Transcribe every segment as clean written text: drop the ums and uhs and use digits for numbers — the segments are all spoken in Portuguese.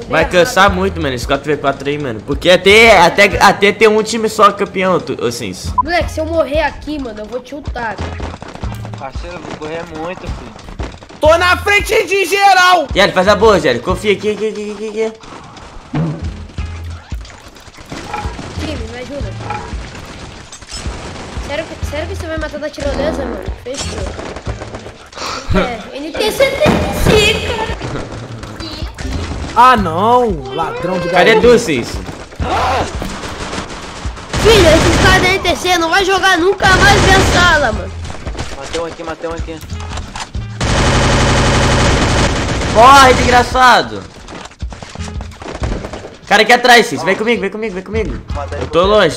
Vai cansar muito, mano, esse 4v4 aí, mano. Porque até ter um time só campeão, assim. Moleque, se eu morrer aqui, mano, eu vou te ultar. Parceiro, eu vou correr muito, filho. Tô na frente de geral! Jelly, faz a boa, Jelly. Confia aqui. Time, me ajuda. Sério que você vai matar da tirolesa, mano? Fechou. NT-75, cara. Ah, não! Ladrão de Cadê galinha. tu, Cis? Filho, esses caras da NTC não vai jogar nunca mais minha sala, mano. Matei um aqui. Corre, desgraçado! Cara aqui atrás, Cis. Vem comigo. Eu tô longe.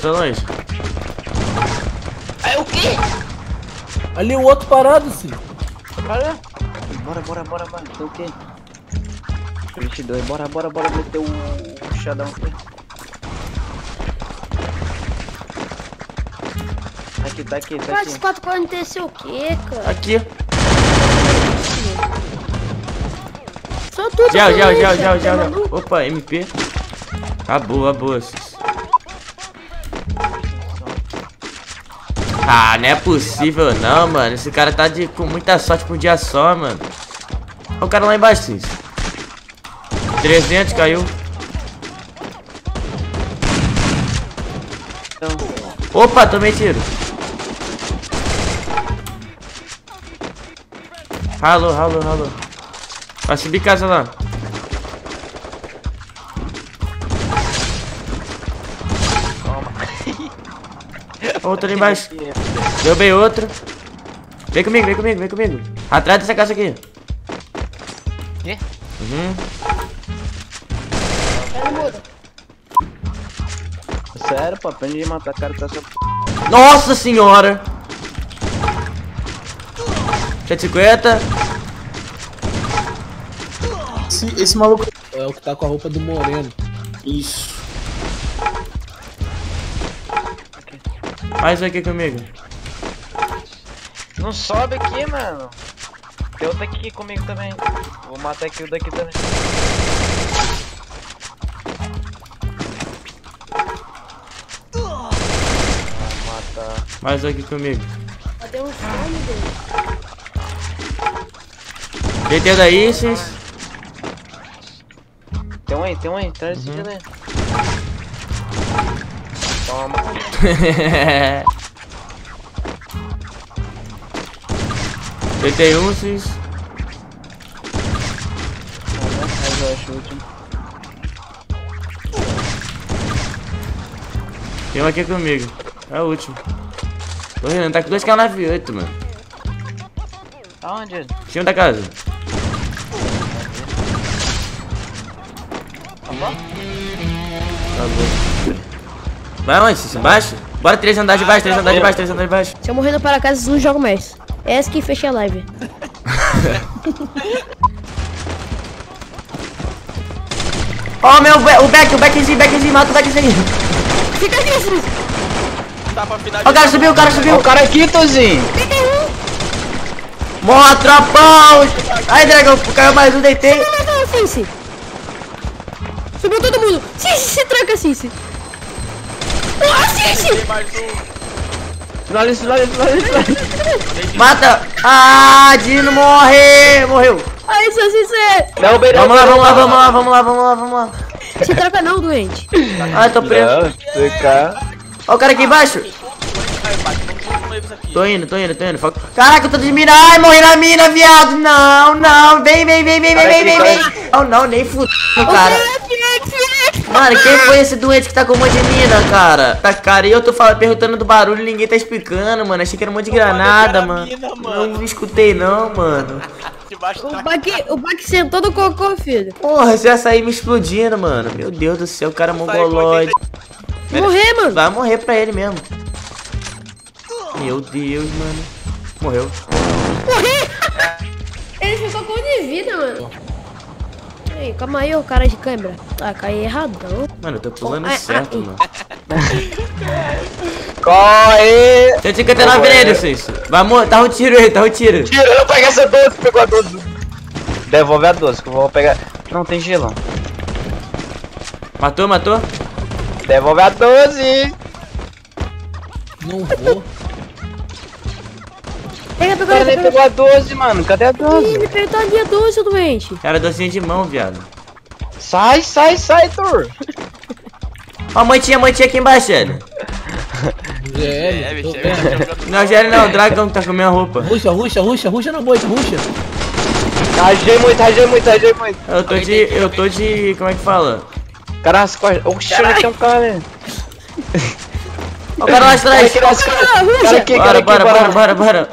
É o quê? Ali o outro parado, sim. Bora. Tem o quê? 22, bora meter o chadão aqui. Tá aqui. Mas esse 4 com NTC o quê, cara? Aqui. Só tudo. Gel. Maluco. Opa, MP. Boa, Cis. Ah, não é possível não, mano. Esse cara tá com muita sorte por um dia só, mano. Olha o cara lá embaixo, Cis. 300, caiu. Opa, tomei tiro. Ralou. Vai subir casa lá. Outro ali embaixo. Derrubei outro. Vem comigo. Atrás dessa casa aqui. Quê? Sério, pô, aprende de matar cara, tá só... Nossa senhora! 150. Esse maluco é o que tá com a roupa do Moreno. Isso. Mais um aqui comigo. Não sobe aqui, mano. Tem outro aqui comigo também. Vou matar aqui o daqui também. Vou matar. Mais um aqui comigo. Cadê um fome dele? Deitei daí, Cis. Tem um aí, traz esse dele. Toma. Deitei um, Cis. Mas eu acho o último. Tem um aqui comigo. É o último. Tô rindo, tá com 2 caras na V8, mano. Aonde? Cima da casa. Tá bom? Tá bom. Vai onde, Cis? Embaixo? Bora 3 andares de baixo, 3 andares de baixo. Se eu morrer no paraquedas, não jogo mais. Essa que fecha a live. Ó, o backzinho, mata o backzinho. Fica aqui, Cis. Tá pra finalizar. Ó, o cara subiu. O cara aqui, Tozinho. Morra, tropão. Ai, dragão, caiu mais um, deitei. Não, Cici. Subiu todo mundo. Cici, se tranca, Cici. Cici. Mais um. Finaliza. Mata. Ah, Dino morreu. Aí, seu Cici. Vamos lá. Se tranca não, doente. Ai, tô preso. Ó o cara aqui embaixo. Tô indo. Caraca, eu tô de mira. Ai, morri na mina, viado. Não. Vem. Não, nem fudendo, cara. Mano, quem foi esse doente que tá com um monte de mina, cara? Tá, cara, e eu tô perguntando do barulho e ninguém tá explicando, mano. Achei que era um monte de granada, mano. Não escutei, não, mano. O Bak sentou no cocô, filho. Porra, você ia sair me explodindo, mano. Meu Deus do céu, o cara é mongoloide. Morrer, mano. Vai morrer pra ele mesmo. Meu Deus, mano. Morreu. Morrer! Ele ficou com 1 de vida, mano. Ei, calma aí, ô cara de câmera. Ah, caí erradão. Mano, eu tô pulando certo, mano. Corre! 159 nele, Cis. Vai morrer, tá um tiro aí, Tira, eu peguei essa 12, pegou a 12. Devolve a 12, que eu vou pegar. Não, tem gelo. Matou, matou? Devolve a 12. Não vou. Pega, O cara nem pegou a 12, mano. Cadê a Ih, 12? ele pegou a linha 12, seu doente. Era docinho de mão, viado. Sai, Thor. Ó, a mantinha aqui embaixo, velho. GL. Não, Gério não, o dragão que tá com a minha roupa. Ruxa na moita, ruxa. Rajei muito. Eu tô de. Como é que fala? Cara nas costas. Oxi, olha tem um cara, né? Ó, o cara lá atrás. Cara aqui, Bora.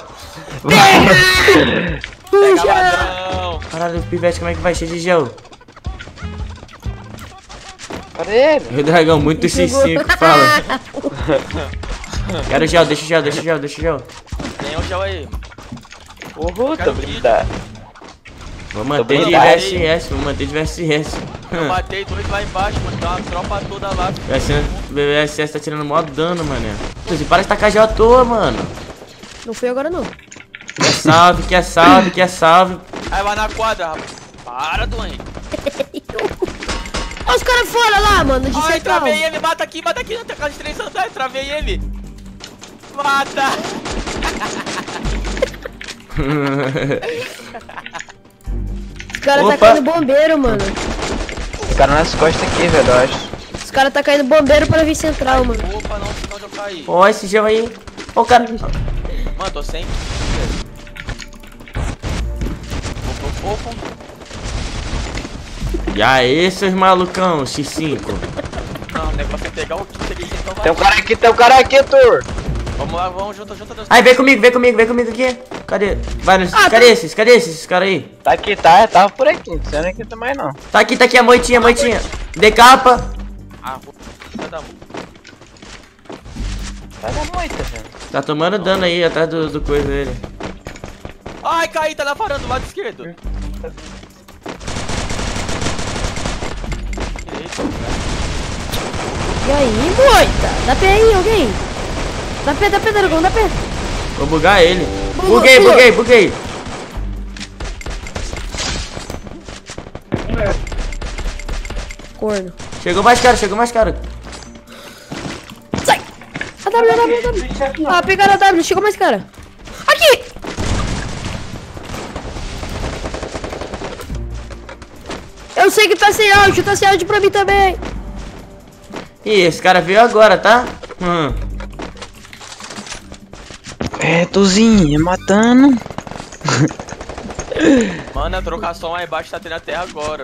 Pega ladrão. Caralho, o pivete, como é que vai? Cheio de gel. Cadê ele? O dragão, muito X5, fala. Quero gel, deixa o gel. Tem um gel aí. Uhul, tô blindado. Vou manter de VSS. Eu matei 2 lá embaixo, mano. Tá uma tropa toda lá. VSS tá tirando mó dano, mané. Você para de tacar gel à toa, mano. Não fui agora, não. Que é salve. Aí vai na quadra, rapaz. Para, doente. Olha os caras fora lá, mano, de Ai, central. travei ele. Mata aqui na casa de 3 andares. Travei ele. Mata. Os caras tá Opa. caindo bombeiro, mano. Os caras nas costas aqui, velho, eu acho. Os caras tá caindo bombeiro pra vir central, mano. Opa, não, senão eu caí. Ó, esse gel aí. Ó, o cara. Mano, tô sem. Opa. E aí, seus malucão, X5. Não, o negócio é pegar o kit ali, então vai. Tem um cara aqui, Thor. Vamos lá, vamos junto. Aí, vem comigo aqui. Cadê? Cadê esses caras aí? Tá aqui, tá? Tava por aqui. Não sei aqui também, não. Tá aqui a moitinha. Decapa. Ah, vai dar. Sai da moita, velho. Tá tomando dano aí atrás do coisa dele. Ai, caí, tá na varanda do lado esquerdo. Direito, E aí, moita? Dá pé aí, alguém? Dá pé, dragão, dá pé. Vou bugar ele. Bugou. Buguei. Corno. Chegou mais caro. Sai! A W. Ah, pegaram a W, chegou mais cara. Aqui! Eu sei que tá sem áudio pra mim também. Ih, esse cara veio agora, tá? É, Tuzinho, matando. Mano, a trocação lá embaixo tá tendo até agora.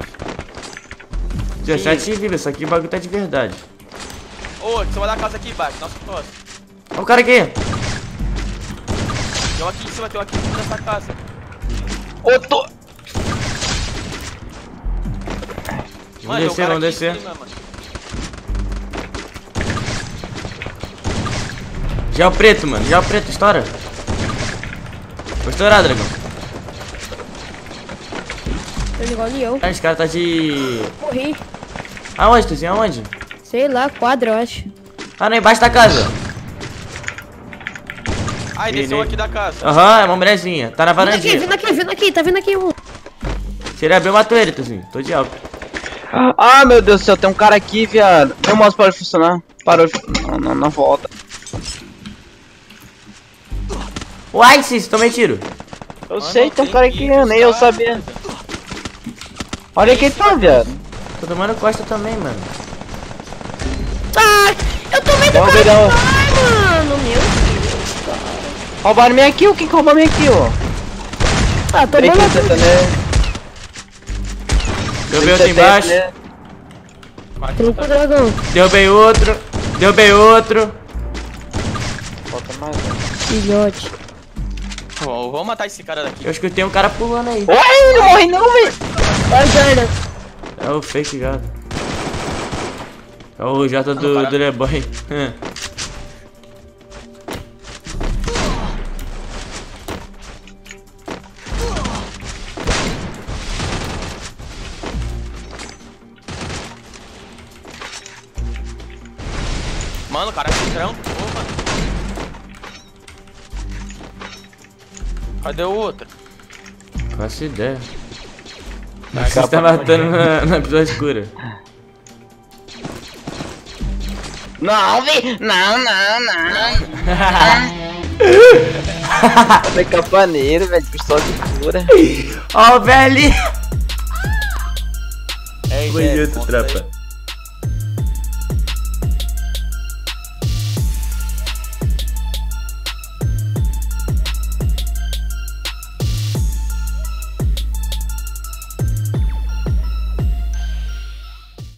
17 vidas, isso aqui o bagulho tá de verdade. Ô, você vai da casa aqui embaixo, nossa costa. Ó o cara aqui. Tem um aqui em cima dessa casa. Ô, tô... Vamos descer. Gel preto, mano. Estoura. Vou estourar, dragão. Tô igual eu. Esse cara tá de... Morri. Aonde, Tuzinho? Aonde? Sei lá, quadra, eu acho. Ah, não, embaixo da casa. Ai, desceu aqui da casa. Aham, é uma mulherzinha. Tá na varandinha. Vindo aqui, tá vindo aqui um. Se ele abrir, eu mato ele, Tuzinho. Tô de álcool. Ah, meu Deus do céu, tem um cara aqui, viado. Meu mouse parou de funcionar. Parou de... Não volta. Uai, Cis, tomei tiro. Eu sei, tem um cara aqui, nem eu sabia. Olha quem tá, viado. Tô tomando costa também, mano. Ai, eu tomei do Não, cara. não. Ai, mano, meu Deus. Roubaram minha kill, quem que roubou minha kill? Ah, tô bem lá. Derrubei outro embaixo. Truco, dragão. Derrubei outro. Falta mais um. Filhote. Vamos matar esse cara daqui. Eu escutei um cara pulando aí. Uai, não morri não, velho. Vai, Jordan. É o fake Jota. É o Jota do Leboy. Mano, o cara se trancou, mano. Cadê o outro? Faço ideia. Vai Você tá matando na piscina escura. Não, vi! Não. É campaneiro, velho. Pistola de cura. Ó o velho. Ei, Foi Jeff, outro, monta aí. tropa.